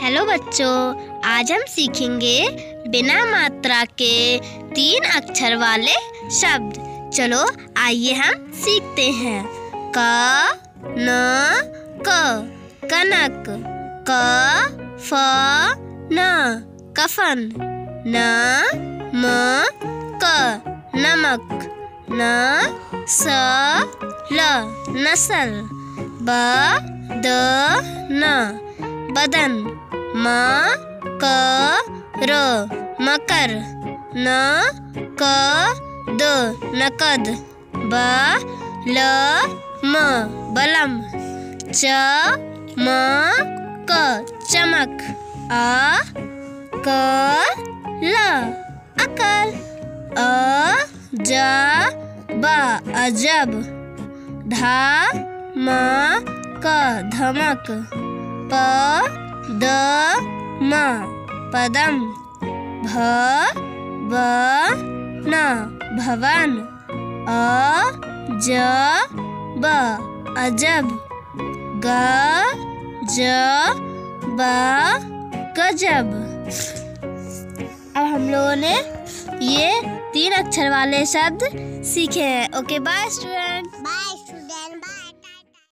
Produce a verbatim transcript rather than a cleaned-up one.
Hello बच्चों, आज हम सीखेंगे बिना मात्रा के तीन अक्षर वाले शब्द। चलो आइए हम सीखते हैं। क न क कनक, क फ न कफन, न म क नमक, न स ल नसल, ब द न बदन, म क र मकर, न क द नकद, ब ल म बलम, च म क चमक, अ क ल अकल, अ ज ब अजब, ध म क धमक, प द म पदम, भ ब न भवन, अ ज ब अजब, ग ज ब गजब। अब हम लोगों ने ये तीन अक्षर वाले शब्द सीखे हैं। Okay bye student. बाय।